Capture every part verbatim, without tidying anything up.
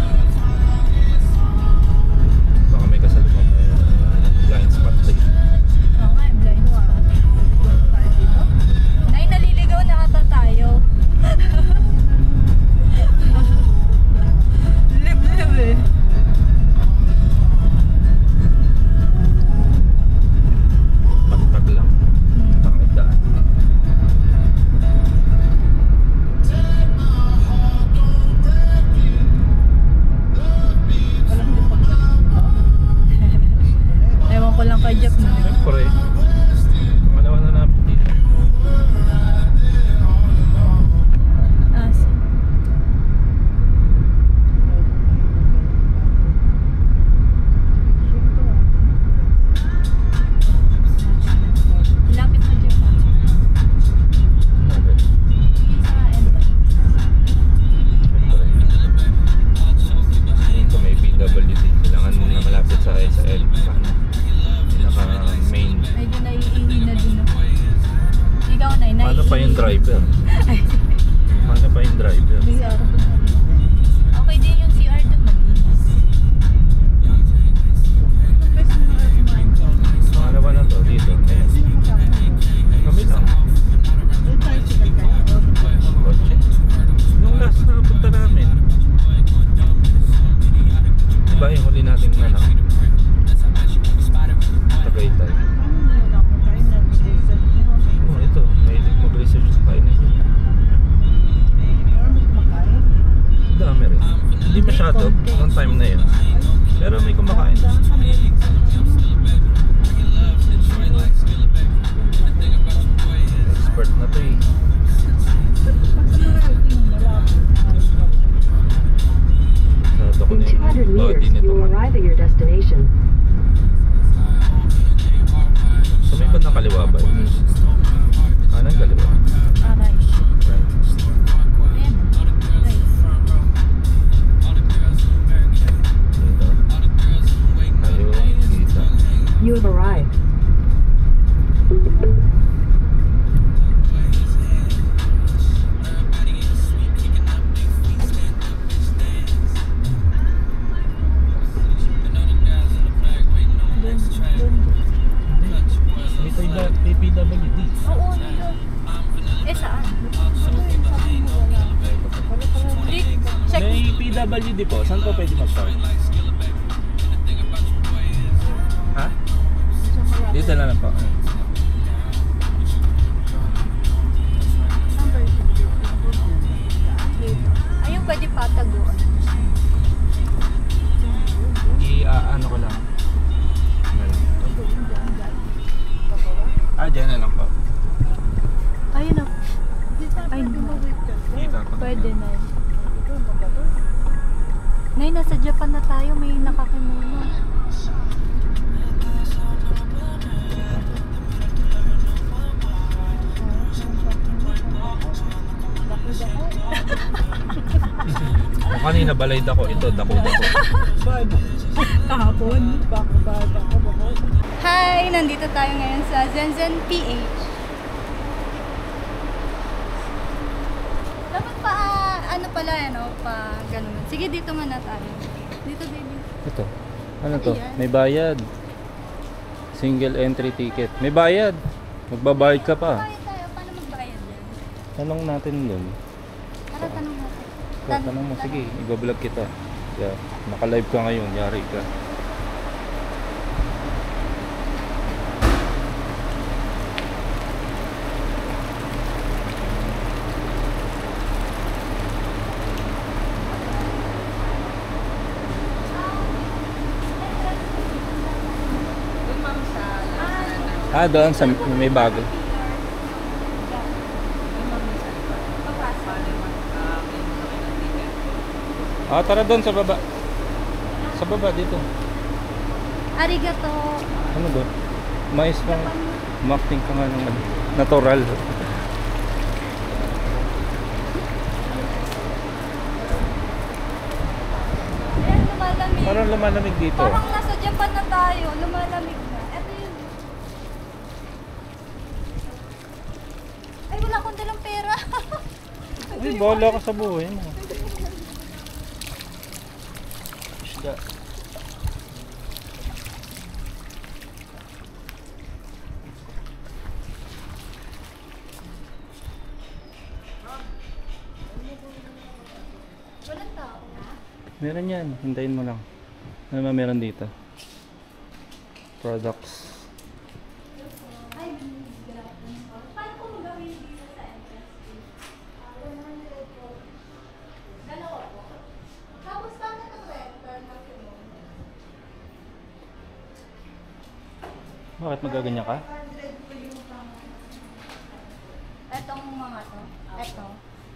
Baka may kasalubong may uh, blind spot day. Oo nga, blind spot. Nay, naliligaw na ata tayo. Lip-lip eh. Pagtag lang. Takagdaan. Ewan ko lang kay Jeff na. Siyempre, pangalawa na namin dito. Ah, si- Lapit na Jeff. ah. Bakit? Yung sa entrance. Siyempre. Dito may P W D. Kailangan na malapit sa S L. Sana. Pinaka main. Medyo naiihi na din ako. Ikaw na, naiihi. Paano pa yung driver? Paano pa yung driver? C R. Okay din yung C R doon mag-inis. Pangalawa na to dito. Ayan. Kami lang. Kotse. Yung last na punta namin. Diba yung huli natin na lang? Tagaytay. Oh, ito. Mahilig mag-research sa kain na yun. Dami rin. Hindi masyado. Noong time na yun. Pero may kumakain. Expert na to eh. Sarado ko In na two hundred yung body meters, nito you will man. arrive at your destination. Sa may bandang kaliwa ba? Kanan kaliwa? Ah, right. Right. Ayan. Right. Dito. Tayo. Dito. You have arrived. Doon, doon. May tayo may P W D. Oo, dito. Eh, saan? Rick, check. May P W D po. Saan po pwede mag-park? Ha? Dito na lang po. Ayun, pwede pataguan. I-ano ko lang. Ano lang. Ah, dyan na lang po. Ayun na. Ay, Dito ako. pwede na yun. Nay, nasa Japan na tayo. May nakakimono. Kung kanina balayad ako, ito dako-dako. Kahapon. Hi! Nandito tayo ngayon sa Zenzen P H. Dapat pa, ah, ano pala, ano, pa ganun. Sige, dito muna tayo. Dito, baby. Ito. Ano to? Ayan. May bayad. Single entry ticket. May bayad. Magbabayad ka pa. Bayad tayo. Paano magbayad yan? Tanong natin dun. Tara, tanong natin. Kaya tanong mo, sige, i-vlog kita. Yeah, naka-live ka ngayon, yari ka. Ah, doon sa may bago. Ah, tara doon sa baba. Sa baba dito. Arigato. Ano ba? Mais kang marketing ka nga ng natural. Ayan, lumalamig. Parang lumalamig dito. Parang nasa Japan na tayo. Lumalamig na. Ito yun. Ay, wala akong dalang pera. Uy, bahala ka sa buhay mo. Higa. Walang tao na. Meron yan. Hintayin mo lang. Ano ba meron dito? Products. Ay, grabe. Paano ko magawin dito sa entrance fee? Dalawa po. Tapos paano ng rental na kinuha? Bakit magaganyan ka? Etong mga to. Eto.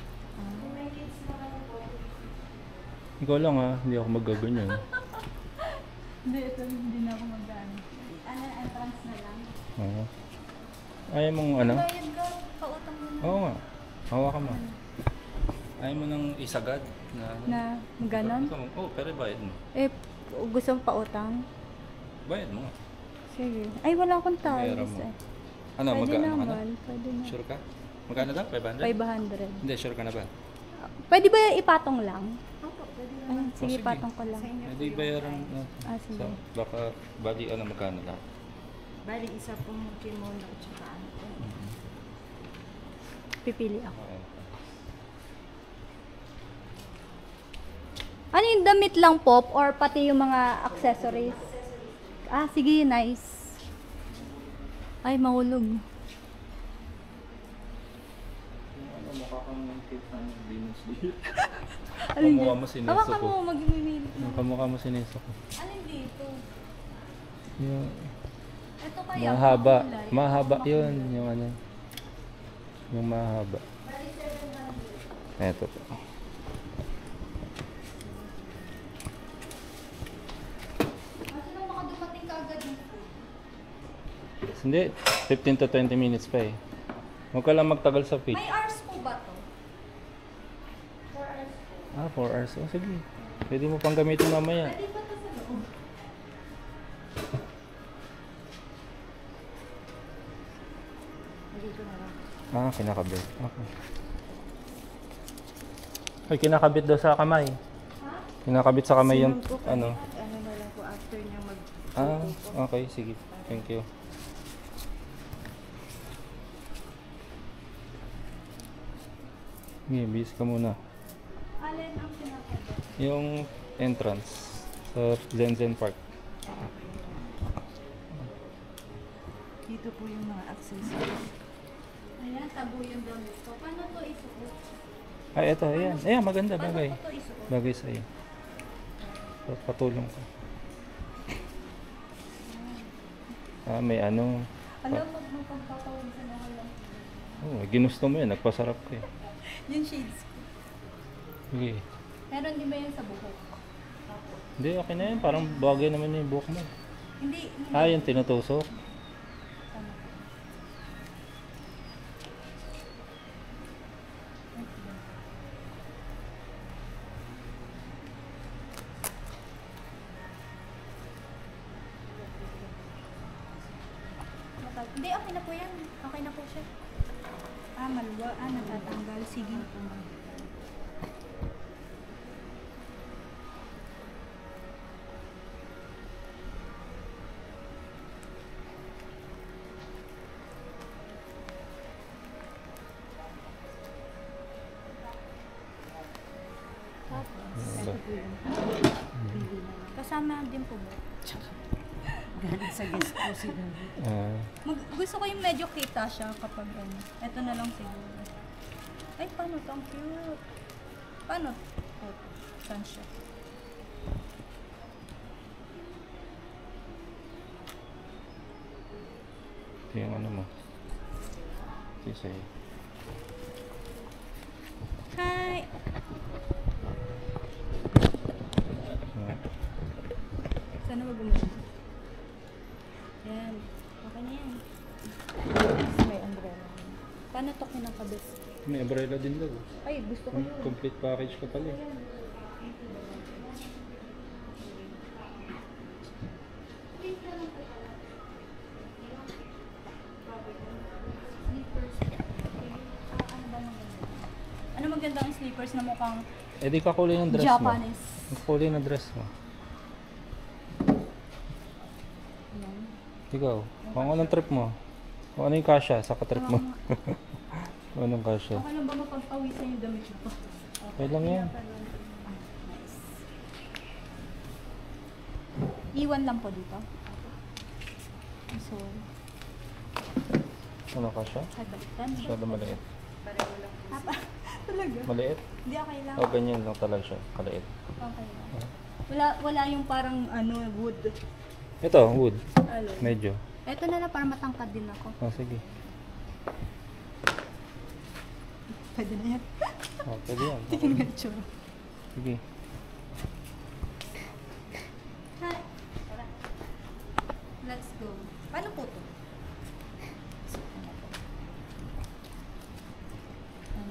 Ikaw lang ha. Hindi ako magaganyan. Hindi, ito hindi na ako mag-ano. Ano, entrance na lang. Oo. Ayaw mong ano? Bayad ka, pautang mo na. Oo nga. Hawakan mo. Ayaw mo nang isagad na... Na, ganon? Ikaw, Oo, oh, pero bayad mo. Eh, gusto mo pautang? Bayad mo nga. Sige. Ay, wala akong Pera talis mo. eh. Ano, Pwede magkano ka na? naman, pwede na. Sure ka? Magkano daw? five hundred? five hundred. Hindi, sure ka na ba? Pwede ba ipatong lang? Opo, pwede Oh, Ay, sige, sige. patong ko lang. Hindi bayaran na. Ah, sige. So, baka, bali, ano, magkano lang? Bali, isa pong kimono at saka ano po. Pipili ako. Okay. Ano yung damit lang, Pop? Or pati yung mga accessories? Ah, sige, nice. Ay, mahulog. Ano, mukha kang kit ng Venus dito. Alin Kamukha dyan? mo si Neso Hawakan ko. mo, mag-imimili. Yung kamukha mo si Neso ko. Alin dito? Yung Ito kaya, mahaba. makulay. Mahaba Makulay. yun. Yung ano. Yung mahaba. Eto po. Kasi nang makadumating ka agad dito. Hindi. fifteen to twenty minutes pa eh. Huwag ka lang magtagal sa feet. May hours po ba to? four hours po. Ah, four hours. Oh, sige. Pwede mo pang gamitin mamaya. Pwede ba to sa loob? Hindi ko na lang. Ah, kinakabit. Okay. Ay, kinakabit daw sa kamay. Kinakabit sa kamay yung Sinun po kami ano. at ano na lang po after niya mag Ah, okay. Sige. Thank you. Sige, bis ka muna. Alin ang pinakabit? Yung entrance sa Zen Zen Park. Dito po yung mga accessories. Ayan, tabu yung damit ko. Paano to isuot? Ay, eto. Ayan. Ayan, maganda. Paano Bagay. ko to isuot? Bagay sa'yo. Patulong ko. Ah, may ano. Alam mo, magpagpapawisan ako lang. Oh, ginusto mo yun. Nagpasarap ka eh. Yung shades ko. Sige. Meron din ba yun sa buhok? Hindi, okay na yun. Parang bagay naman yung buhok mo. Hindi, hindi. Ah, yung tinutusok. Tama. Matag- Hindi, okay na po yan. Okay na po siya. Ah, maluwa. Ah, natatanggal. Sige. Ano ba? Kasama din po ba? Galing sa guest po sila. Ah, Mag, gusto ko yung medyo kita siya kapag ano. Ito na lang siguro. Ay, paano to? Ang cute. Paano? Oh, saan siya? ito yung ano mo. Ito yung sa'yo. Hi! Ah, Sana ba gumawa? Yan. Okay na yan. May umbrella. Paano to kinakabit? may umbrella din daw. Ay, gusto ko Com- yun. Complete package ka pala eh. Slippers. Ah, ano ba maganda? Ano maganda ang slippers na mukhang Eh di kakulay ng dress mo. Japanese? Kakulay ng dress mo. Ikaw, kung anong trip mo? Kung ano yung kasya sa katrip mo? Kung anong kasya? Okay lang ba mapagpawisan yung damit ko? Okay lang yan. Nice. Iwan lang po dito. So, Ano kasya? ay balikan. Masyado maliit. Pareho lang. Apa? Talaga? Maliit? Hindi, okay lang. O ganyan lang talaga siya, kaliit. Okay lang. Wala, wala yung parang ano, wood. Ito, wood. Alo. Medyo. Ito na lang para matangkad din ako. Oh, sige. Pwede na yan. Oh, pwede yan. Tingin nga itsura. Sige. Hi. Tara. Let's go. Paano po to? Ano?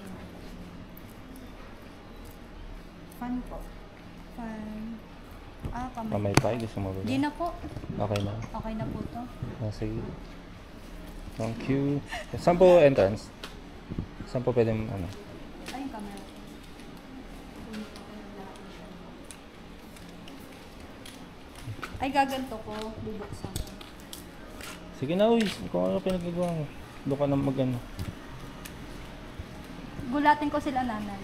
Fun po. Fun. Ah, kamay. Kamay pa, gusto mo ba? Di na po. Okay na. Okay na po to. Oh, sige. Thank you. Saan po entrance? Saan po pwede, ano? Ay, yung camera. Ay, gaganto ko. Bubuksan ko. Sige na, uy. Kung ano pinagagawa mo. Doon ka na mag, ano. Gulatin ko sila nanay.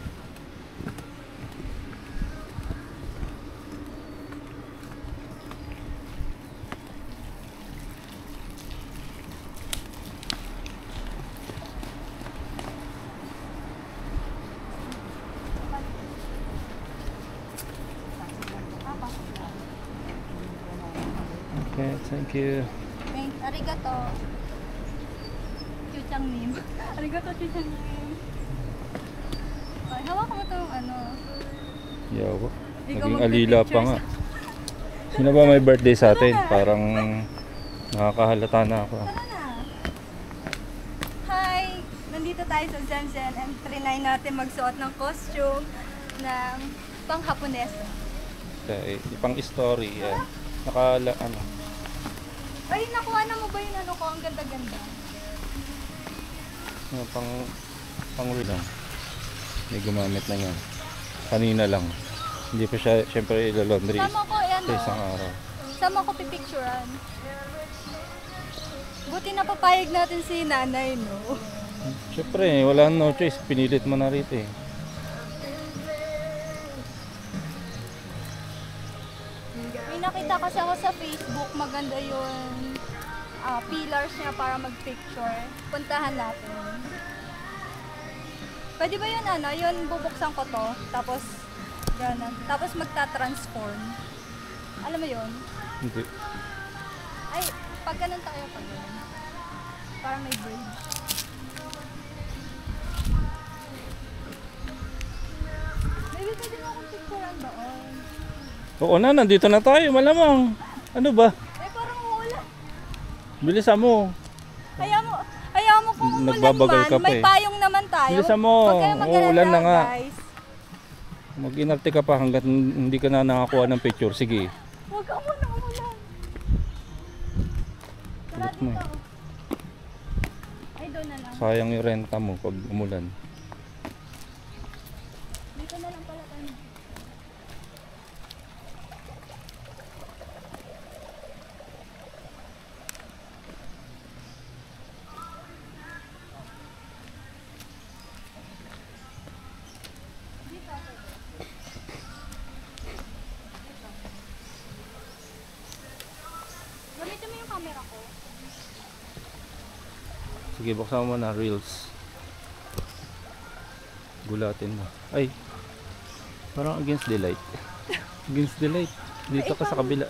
Okay, thank you. Thank, arigato. Chuchang nim. Arigato, chuchang nim. Ay, hawak mo itong ano. Yawa. Di ka Naging alila pa nga. magpipictures. Sino ba may birthday sa atin? Tara na. Parang nakakahalata na ako. Tara na. Hi! Nandito tayo sa Zenzen and trinay natin magsuot ng costume ng pang-Hapones. Okay, ipang story. Yan. Nakala, ano. Ay, nakuha na mo ba yung ano ko? Ang ganda-ganda. Ano, pang, pang lang. May gumamit na yan. Kanina lang. Hindi pa siya, syempre, ilalondry Sama ko, yan sa isang o. araw. Sama ko pipicturean. Buti na papayag natin si nanay, no? Syempre, wala no choice. Pinilit mo na rito eh. May nakita kasi ako sa Facebook, maganda yung ah, pillars niya para mag-picture. Puntahan natin. Pwede ba yun ano? Yun bubuksan ko to, tapos gano'n. Tapos magta-transform. Alam mo yun? Hindi. Ay, pag ganun tayo pag ganun. Para may bridge. Maybe pwede mo akong picturean doon. Oo na, nandito na tayo. Malamang. Ano ba? Eh, parang wala. Bilisan mo. Ayaw mo, ayaw mo kung umulan Nagbabagal man, ka pa may eh. payong naman tayo. Bilisan mo. Huwag kayong mag-alala, Uulan na nga. guys. Mag-inarte ka pa hanggat hindi ka na nakakuha ng picture. Sige. Huwag ka muna umulan. Tara Kulit mo dito. eh. Ay, doon na lang. Sayang yung renta mo pag umulan. Dito na lang pala tayo. Dito ako. Gamitin mo yung camera ko. Sige, buksan mo na reels. Gulatin mo. Ay. Parang against the light. Against the light. Dito ka sa kabila.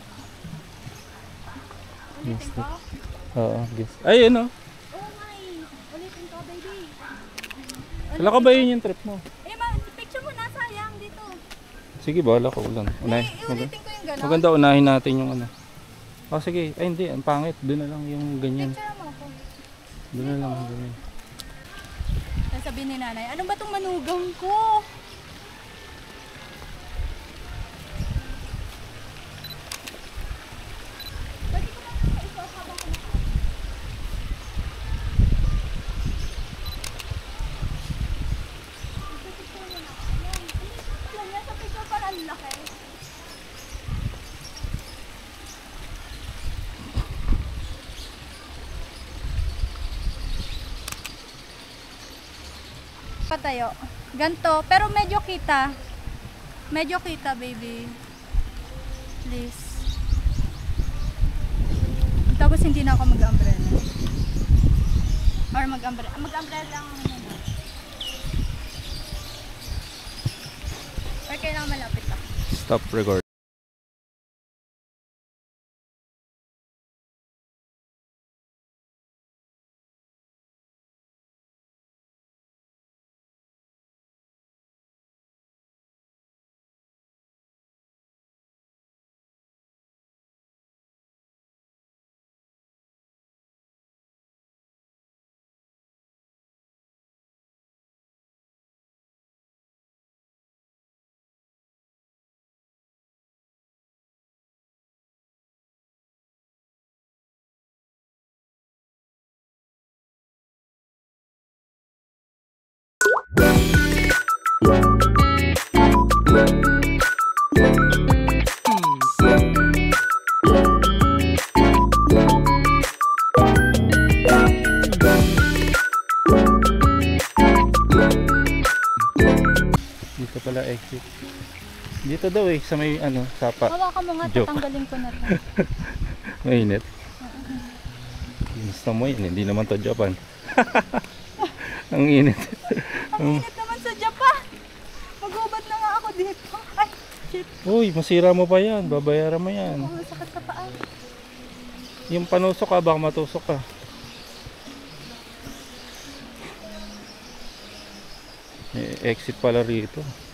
Ulitin ko. Oo, against. Ay, ano? Oh my! Ulitin ko, baby. Wala ka ba yun yung trip mo? Eh, ma, picture mo na, sayang dito. Sige, bahala ko ulan. Unay. Eh, ulitin ko yung gano'n. Maganda unahin natin yung ano. Oh, sige. Ay, hindi. Ang pangit. Doon na lang yung ganyan. Picture mo ako. Doon na lang. Ganyan. Sabi ni nanay, ano ba itong manugang ko? Pwede ko ba ito ito habang kumakain? Ipipicture mo na. Yan. Ano yung pala niya? Sa picture parang laki. patayo. Ganto, pero medyo kita. Medyo kita, baby. Please. Tapos hindi na ako mag-umbrella. Or mag-umbrella. Mag-umbrella lang ako muna. Or kailangan malapit ako. Stop record. Dito pala exit. Dito daw eh, sa may ano, sapa. Hawakan mo nga, Joke. tatanggalin ko na to. Mainit. Gusto mo yun, hindi naman to Japan. Ang init. Ang init naman sa Japan. Magubad na nga ako dito. Ay, shit. Uy, masira mo pa yan. Babayaran mo yan. Ang sakit sa paa. Yung panusok ka, baka matusok ka. Eh, exit pala rito.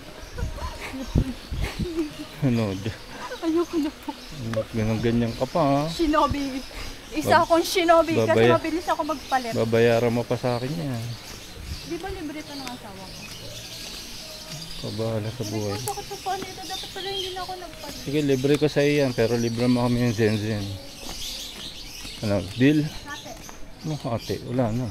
Ano? Ayoko na po. Ganang ganyan ka pa ha. Shinobi. Isa akong shinobi kasi Babaya- mabilis ako magpalit. Babayaran mo pa sa akin yan. Di ba libre ito ng asawa ko? Pabahala sa buhay. Ang sakit sa paa nito. Dapat pala hindi na ako nagpalit. Sige, libre ko sa iyo yan. Pero libre mo kami yung Zen Zen. Ano? Deal? Ate, Ano ate? Wala na.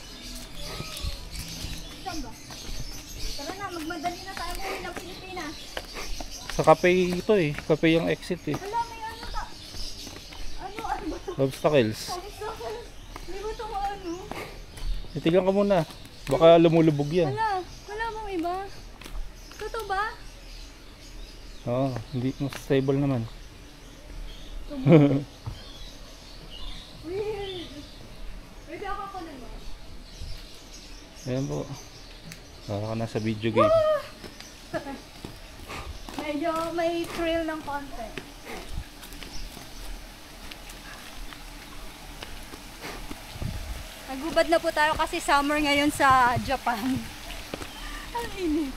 saan ba? Tara na, magmadali na tayo muli ng Pilipinas. Sa cafe ito eh. Cafe yung exit eh. Wala, may ano ta. Ano, ano ba ito? Obstacles. Hindi ba ito ano? Titigan ka muna. Baka lumulubog yan. Wala, wala bang iba? Totoo ba? Oo, hindi mas stable naman. Weird. Pwede ako ako naman. Ayan po. Para ka nasa video game. Medyo may thrill ng konti. Nagubad na po tayo kasi summer ngayon sa Japan. Ang init.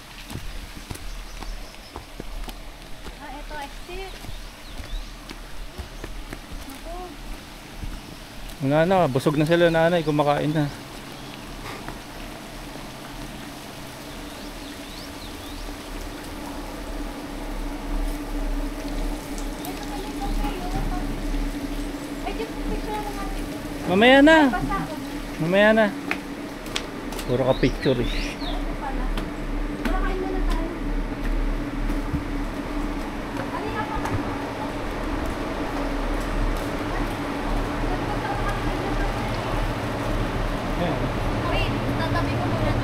Ah, eto exit. Naku. Wala na, busog na sila nanay, kumakain na. Ito pala yung kayo. Ay, just picture mo nga. Mamaya na. Basta ako. Mamaya na. Puro ka picture eh. Ano pala? Tara, kain muna tayo. Kanina pa kayo. Ayan. Wait, tatabi ko muna